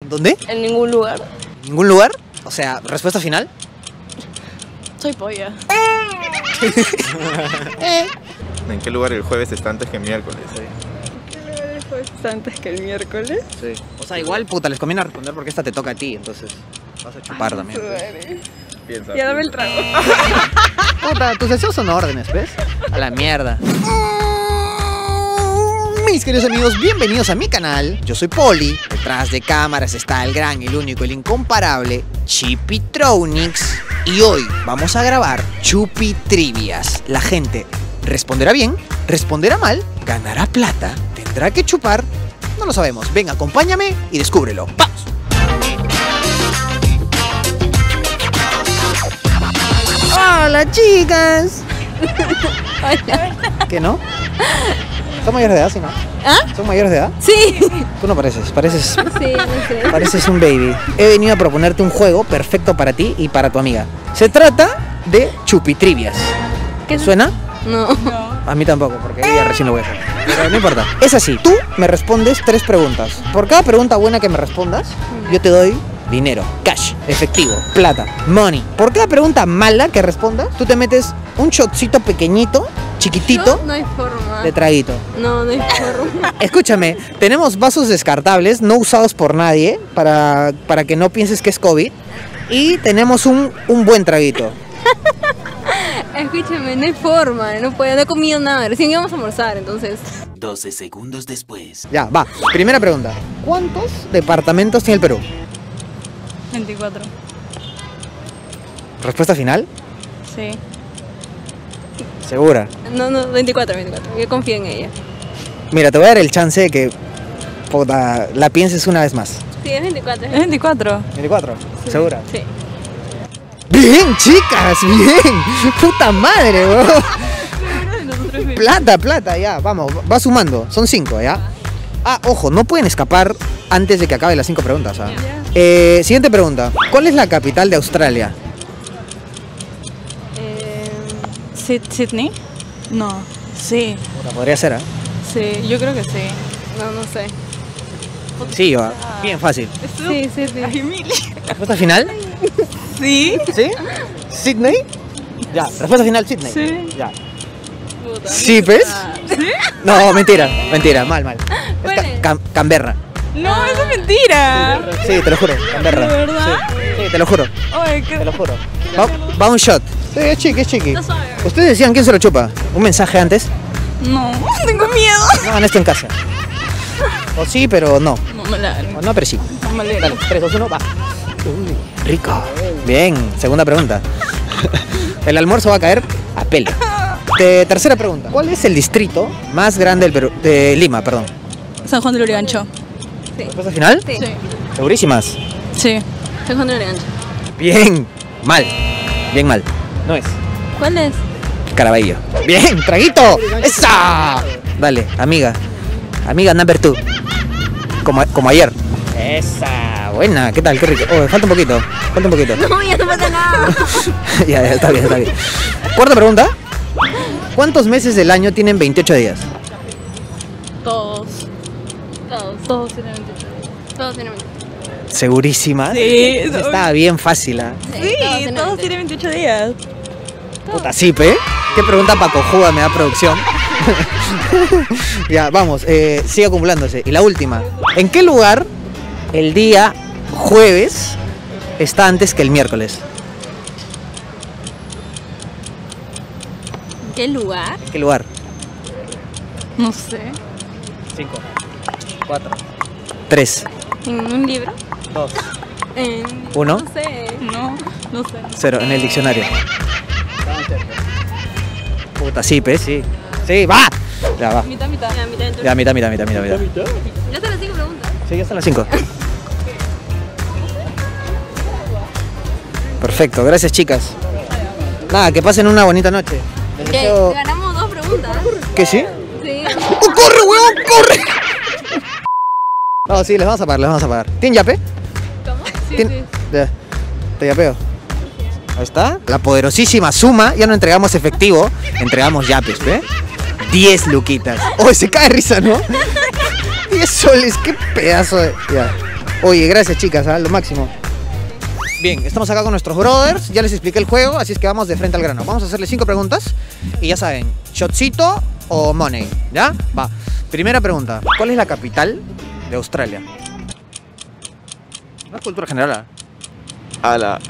¿Dónde? En ningún lugar. ¿Ningún lugar? O sea, ¿respuesta final? Soy polla. ¿En qué lugar el jueves está antes que el miércoles? ¿Qué lugar el jueves está antes que el miércoles? Sí. O sea, igual, puta, les conviene responder porque esta te toca a ti, entonces vas a chupar también. Piensa. Ya dame el trago. Puta, tus deseos son órdenes, ¿ves? A la mierda. Mis queridos amigos, bienvenidos a mi canal. Yo soy Poli. Detrás de cámaras está el gran, el único, el incomparable Chipitronics. Y hoy vamos a grabar Chupi Trivias. La gente responderá bien, responderá mal, ganará plata, tendrá que chupar. No lo sabemos. Ven, acompáñame y descúbrelo. ¡Vamos! ¡Hola, chicas! ¿Qué no? ¿Son mayores de edad, sí, no? ¿Ah? ¿Son mayores de edad? Sí. Tú no pareces, Sí, no sé. pareces un baby. He venido a proponerte un juego perfecto para ti y para tu amiga. Se trata de Chupitrivias. ¿Qué ¿Suena? No. A mí tampoco, porque ella recién lo voy a hacer. Pero no importa. Es así, tú me respondes 3 preguntas. Por cada pregunta buena que me respondas, yo te doy dinero, cash, efectivo, plata, money. Por cada pregunta mala que respondas, tú te metes un shotcito pequeñito, chiquitito, No hay forma. de traguito. No hay forma. Escúchame, tenemos vasos descartables, no usados por nadie, para que no pienses que es COVID. Y tenemos un buen traguito. Escúchame, no hay forma. No puedo, no he comido nada. Recién íbamos a almorzar, entonces. 12 segundos después. Ya, va. Primera pregunta. ¿Cuántos departamentos tiene el Perú? 24. ¿Respuesta final? Sí. ¿Segura? No, 24. Yo confío en ella. Mira, te voy a dar el chance de que puta, la pienses una vez más. Sí, es 24. Es 24. ¿24? ¿Segura? Sí. ¡Bien, chicas! ¡Bien! ¡Puta madre, weón! Plata, ya, vamos, va sumando. Son 5, ¿ya? Ah, ojo, no pueden escapar antes de que acabe las 5 preguntas, ¿ah? Siguiente pregunta. ¿Cuál es la capital de Australia? ¿Sydney? No. Sí. Puta, podría ser, ¿ah? Sí, yo creo que sí. No sé. Sí, va. Bien fácil. Sí. ¿Respuesta final? ¿Sí? ¿Sí? ¿Sydney? Ya, respuesta final, Sydney. Sí. Ya. ¿Sí, ves? ¿Sí? No, mentira, mal. Es ¿Cuál es? Canberra. No, eso es mentira. Sí, te lo juro, Canberra. ¿De verdad? Sí, te lo juro, Oye, ¿qué? te lo juro. Va un shot. Sí, es chiqui. No sabe. Ustedes decían quién se lo chupa. ¿Un mensaje antes? No, tengo miedo. No hagan esto en casa. O sí, pero no. No me la O no, pero sí. No me la Dale, 3, 2, 1, va. Uy, rico. Bien, segunda pregunta. El almuerzo va a caer a pelo. Tercera pregunta. ¿Cuál es el distrito más grande del Perú? De Lima, perdón. San Juan de Lurigancho. ¿Respuesta final? Sí. ¿Segurísimas? Sí. San Juan de Lurigancho. Bien. Mal. Bien mal. No es. ¿Cuál es? Caraballo. Bien, traguito. ¡Esa! Dale, amiga. Amiga number 2. Como ayer. Esa. Buena. ¿Qué tal? Qué rico. Oh, falta un poquito. No, ya no pasa nada. ya, está bien. Cuarta pregunta. ¿Cuántos meses del año tienen 28 días? Todos. Todos tienen 28. Todos tienen 28. ¿Segurísimas? Sí. Estaba bien fácil, ¿ah? Sí, todos tienen 28 días. Puta cipe. ¿Qué pregunta pa' cojuda me da producción? Ya, vamos. Sigue acumulándose. Y la última. ¿En qué lugar el día jueves está antes que el miércoles? ¿En qué lugar? ¿En qué lugar? No sé. 5, 4, 3, ¿En un libro? 2, En... 1, No sé. No sé. 0. En el diccionario. Puta cipe, sí. Sí, va. Ya va. Mitad. Ya, mitad. Ya, mitad. Ya están las 5 preguntas. Sí, ya están las 5. Perfecto, gracias chicas. Nada, que pasen una bonita noche. Les ¿Qué? deseo- Ganamos 2 preguntas. ¿Que sí? Sí. ¡Oh, corre, huevón, corre! No, sí, les vamos a pagar. ¿Tienen yape? ¿Cómo? ¿Tien- Ya. Te yapeo. Ahí está. La poderosísima suma. Ya no entregamos efectivo, entregamos yapes, ¿ve? 10 luquitas. Oh, se cae de risa, ¿no? 10 soles, qué pedazo de... Ya. Oye, gracias chicas, lo máximo. Bien, estamos acá con nuestros brothers, ya les expliqué el juego, así es que vamos de frente al grano. Vamos a hacerle 5 preguntas y ya saben, shotcito o money, ¿ya? Va. Primera pregunta, ¿cuál es la capital de Australia? No es cultura general. Ala.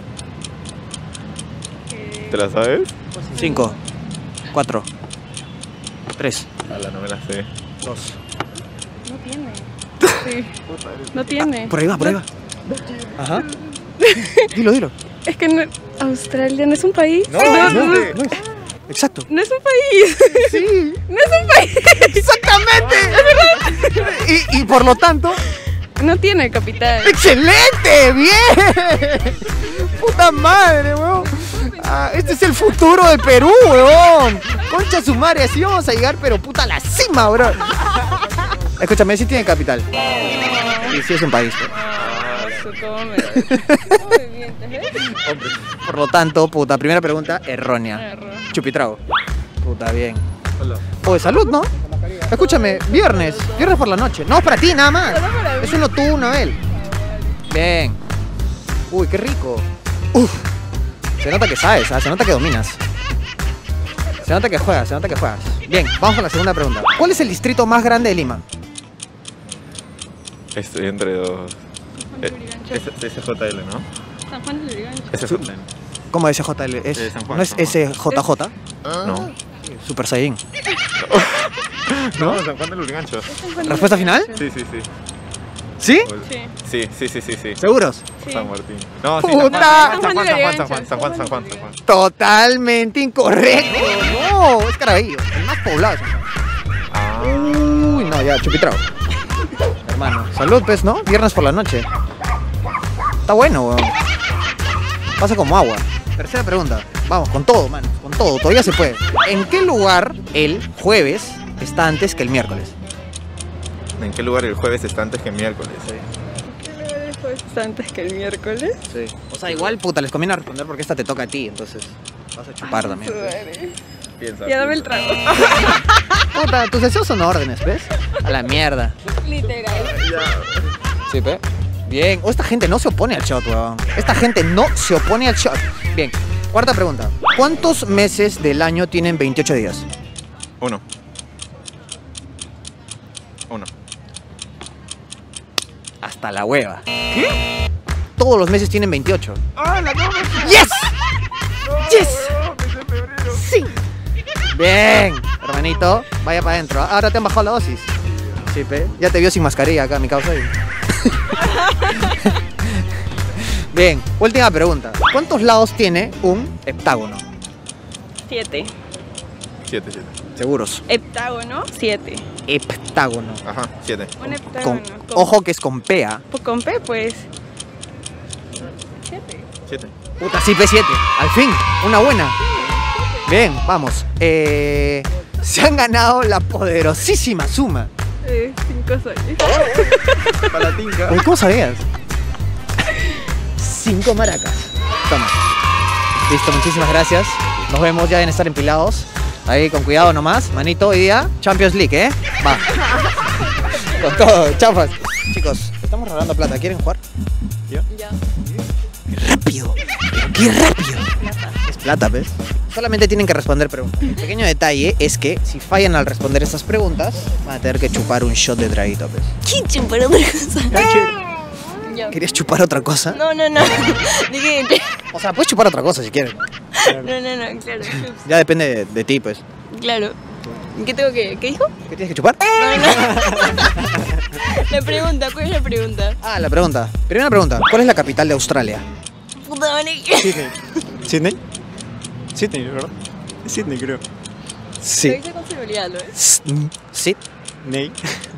¿Te la sabes? 5, 4, 3, Ala, no me la sé. 2. No tiene. Sí. No tiene. Por ahí va, por ahí va. Ajá. Dilo. Es que no, Australia no es un país. No, No es. Exacto. No es un país. Sí. No es un país. Exactamente. Y por lo tanto, No tiene capital. ¡excelente! ¡Bien! ¡Puta madre, weón! Este es el futuro de Perú, weón. Concha su madre, así vamos a llegar, pero puta a la cima, bro. Escúchame, sí tiene capital. Y sí es un país, pues. ¿Cómo me mientes, Por lo tanto, puta, primera pregunta, errónea. Chupitrago. Puta, bien. Hola. Oye, salud, ¿no? Escúchame, viernes por la noche. No, es para ti, nada más. Es uno tú, uno él. Bien. Uy, qué rico. Uf. Se nota que sabes, se nota que dominas. Se nota que juegas, Bien, vamos con la segunda pregunta. ¿Cuál es el distrito más grande de Lima? Estoy entre dos. SJL, ¿no? San Juan de Lurigancho. SJL. ¿Cómo es SJL? San Juan, ¿No es San Juan. SJJ? No. Super Saiyan. No, San Juan de Lurigancho. ¿Respuesta final? Sí. ¿Sí? Sí. ¿Seguros? Sí. San Martín. No, sí, ¡Puta! San Juan. Totalmente incorrecto. No, es Caraballo, el más poblado. Ah. Uy, no, ya, chupitrao. Hermano, salud, pues, ¿no? Viernes por la noche. Está bueno, weón. Pasa como agua. Tercera pregunta. Vamos, con todo, mano. Con todo, todavía se puede. ¿En qué lugar el jueves está antes que el miércoles? ¿En qué lugar el jueves está antes que el miércoles? Después antes que el miércoles. Sí. O sea, igual, puta, les conviene responder porque esta te toca a ti, entonces vas a chupar también. Piensa. Ya dame el trago. Puta, tus deseos son órdenes, ¿ves? A la mierda. Literal. Sí, pe. Bien. Esta gente no se opone al shot, weón. Esta gente no se opone al shot. Bien. Cuarta pregunta. ¿Cuántos meses del año tienen 28 días? 1. Hasta la hueva. ¿Qué? Todos los meses tienen 28. ¡Yes! ¡Yes! ¡Sí! Bien, hermanito. Vaya para adentro. Ahora te han bajado la dosis. Sí, pe. Ya te vio sin mascarilla acá, mi causa. Bien, última pregunta. ¿Cuántos lados tiene un heptágono? 7. 7. Seguros. Heptágono. 7. Heptágono. Ajá, 7. Un heptágono. Ojo que es con PA. Con P, pues. 7. Puta, sí, P7. Al fin, una buena. Bien, vamos. Se han ganado la poderosísima suma. 5 soles. Para la tinca. Uy, ¿cómo sabías? 5 maracas. Toma. Listo, muchísimas gracias. Nos vemos, ya deben estar empilados. Ahí, con cuidado nomás. Manito, hoy día, Champions League, ¿eh? Va. Con todo, chafas. Chicos, estamos regalando plata. ¿Quieren jugar? Ya. ¡Qué rápido! ¡Pero qué rápido! Es plata, ¿ves? Solamente tienen que responder preguntas. El pequeño detalle es que si fallan al responder estas preguntas, van a tener que chupar un shot de traguito, ¿ves? ¿Quién chupar otra cosa? Ya. ¿Querías chupar otra cosa? No. Dije, O sea, puedes chupar otra cosa si quieres. no, claro. Ya depende de ti, pues. Claro. ¿Qué tengo que...? ¿Qué dijo? ¿Qué tienes que chupar? La pregunta, ¿cuál es la pregunta? Ah, la pregunta. Primera pregunta. ¿Cuál es la capital de Australia? Puta madre. ¿Sydney? Sydney, ¿verdad? Sydney, creo. Lo Sí. hice con seguridad, ¿lo es? Sí. Ney.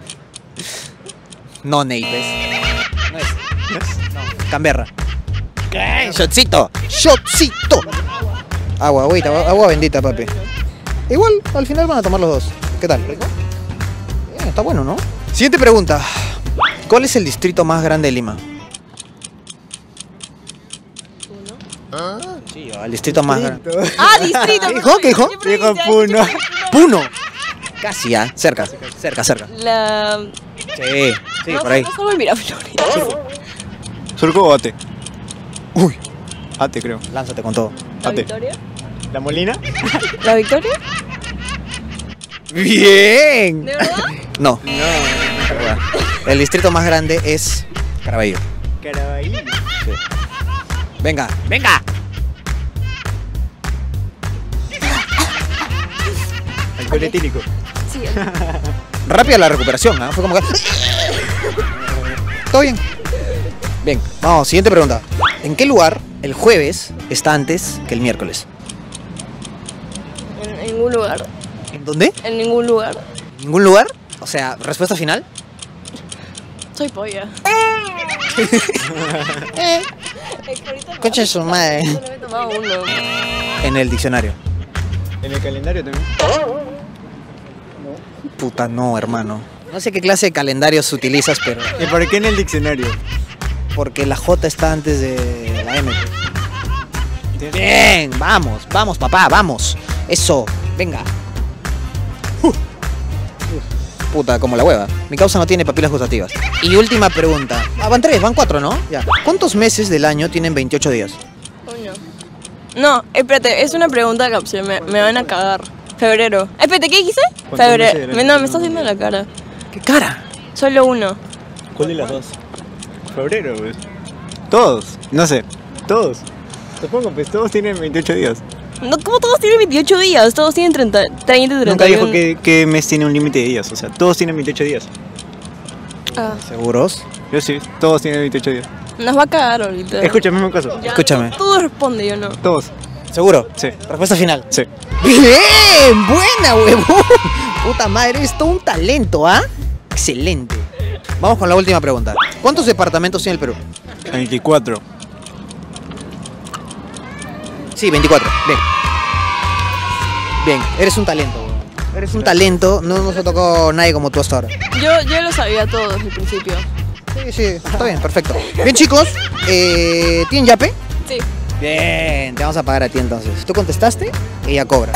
No, Ney, ¿ves? No es. No. Canberra. ¿Qué? Shotcito. Shotcito. Agua, agüita, agua bendita, papi. Igual, al final van a tomar los dos. ¿Qué tal? ¿Rico? Bien, está bueno, ¿no? Siguiente pregunta. ¿Cuál es el distrito más grande de Lima? Sí, el distrito más grande. Ah, distrito. ¿Qué dijo? ¿Qué dijo? Yo provincia, Dijo Puno. Puno. Casi, ¿ah? Cerca. Cerca. La... Sí, no, por ahí. No solo el Miraflores. ¿Surco o Ate? Uy, Ate creo. Lánzate con todo. ¿La Ate. Victoria? ¿La Molina? ¿La Victoria? ¡Bien! ¿De verdad? No. El distrito más grande es Caraballo. Caraballo. Venga, venga. Alcohol etílico. Sí. Rápida la recuperación, ¿ah? Fue como que... ¿Todo bien? Bien, vamos, siguiente pregunta. ¿En qué lugar el jueves está antes que el miércoles? En ningún lugar. ¿En dónde? En ningún lugar. ¿Ningún lugar? O sea, respuesta final. Soy polla. Concha de su madre. Solo me he tomado uno. En el diccionario. En el calendario también. Puta, no, hermano. No sé qué clase de calendarios utilizas, pero... ¿Y por qué en el diccionario? Porque la J está antes de la M. Bien, vamos, vamos, papá, vamos. Eso, venga. Puta, como la hueva. Mi causa no tiene papilas gustativas. Y última pregunta. Ah, van 3, van 4, ¿no? Ya. ¿Cuántos meses del año tienen 28 días? Coño. No, espérate, es una pregunta capciosa, me van a cagar. Febrero. Espérate, ¿qué dijiste? ¿Cuántos meses del Febrero. año No, me tiene? está haciendo la cara. ¡Qué cara! Solo uno. ¿Cuál de las dos? Febrero, pues. Todos. No sé. Todos. Supongo, pues todos tienen 28 días. No, ¿cómo todos tienen 28 días? Todos tienen 30, 31. Nunca dijo que mes tiene un límite de días. O sea, todos tienen 28 días. Ah, ¿Seguros? Yo sí, todos tienen 28 días. nos va a cagar ahorita. Escucha, mismo caso. Ya, escúchame. Todo responde, yo no. Todos. ¿Seguro? Sí. Respuesta final. Sí. ¡Bien! ¡Buena, huevón! Puta madre, eres todo un talento, ¿ah? Excelente. Vamos con la última pregunta. ¿Cuántos departamentos tiene el Perú? 24. Sí, 24. Bien. Bien, eres un talento, huevón. Eres un talento. No nos ha tocado nadie como tú hasta ahora. Yo lo sabía todo desde el principio. Sí, sí, está bien, perfecto. Bien, chicos, ¿tienen yape? Sí. Bien, te vamos a pagar a ti entonces. Tú contestaste, ella cobra.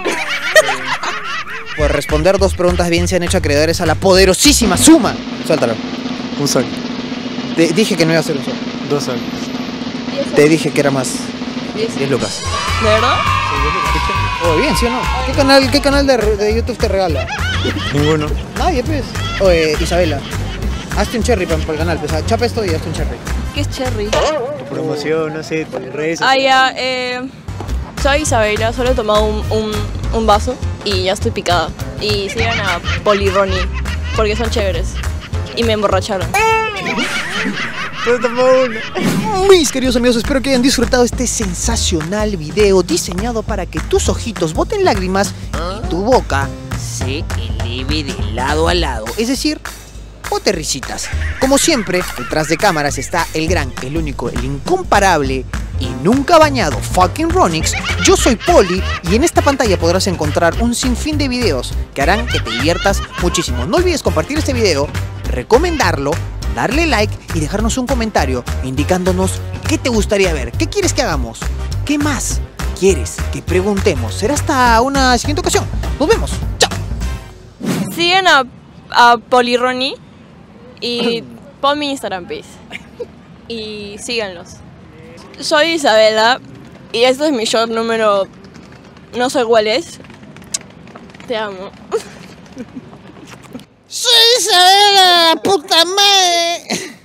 Por responder 2 preguntas bien se han hecho acreedores a la poderosísima suma. Suéltalo. Un sol. Te dije que no iba a ser un sol. 2 soles. Te dije que era más. 10 lucas. ¿De verdad? Oh, bien, ¿sí o no? ¿Qué canal de YouTube te regala? Ninguno. Nadie, pues. Oye, Isabela, hazte un cherry para el canal. Pues, chapa esto y hazte un cherry. ¿Qué es Cherry? Tu promoción, no sé, tus redes. Ah, ya, soy Isabela, solo he tomado un vaso y ya estoy picada. Y sigan a Poli y Ronnie, porque son chéveres. Y me emborracharon. Solo tomó uno. Mis queridos amigos, espero que hayan disfrutado este sensacional video diseñado para que tus ojitos boten lágrimas y tu boca se eleve de lado a lado. Es decir, bote risitas. Como siempre, detrás de cámaras está el gran, el único, el incomparable y nunca bañado fucking Ronix. Yo soy Poli y en esta pantalla podrás encontrar un sinfín de videos que harán que te diviertas muchísimo. No olvides compartir este video, recomendarlo, darle like y dejarnos un comentario indicándonos qué te gustaría ver, qué quieres que hagamos, qué más quieres que preguntemos. Será hasta una siguiente ocasión. Nos vemos. Chao. Sigan a Poli y Ronnie y pon mi Instagram, please. Y síganlos. Soy Isabela y este es mi shot número... no sé cuál es. Te amo. Soy Isabela, puta madre.